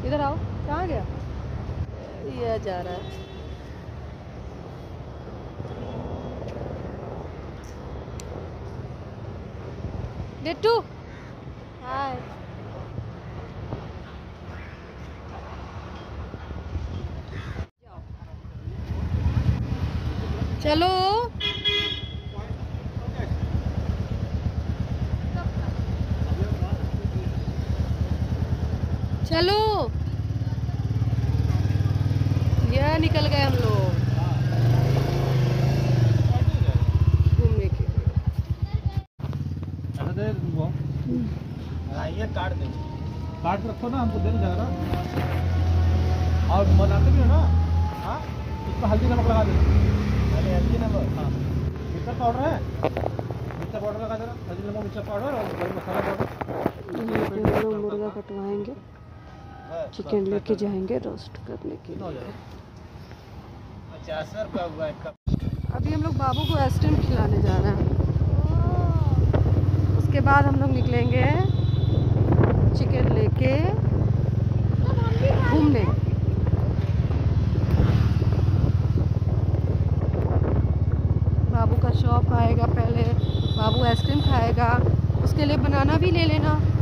इधर आओ। कहाँ गया? ये जा रहा है। डेटू हाय। चलो चलो, ये निकल गए हम लोग घूमने के लिए। ये काट दे, काट रखो ना, हमको देना जाएगा। और बनाते भी हो ना। हाँ, इसमें हल्दी नमक लगा दे। हल्दी नमक, हाँ, मिर्चा पाउडर है, मिर्चा पाउडर लगा देना। हल्दी नमक, मिर्चा पाउडर और गरम मसाला पाउडर। हम लोग मुर्गा कटवाएंगे, चिकन लेके जाएंगे रोस्ट करने के लिए। 50 रुपया हुआ है। अभी हम लोग बाबू को आइसक्रीम खिलाने जा रहे हैं। उसके बाद हम लोग निकलेंगे चिकन लेके घूमने। बाबू का शॉप आएगा, पहले बाबू आइसक्रीम खाएगा, उसके लिए बनाना भी ले लेना।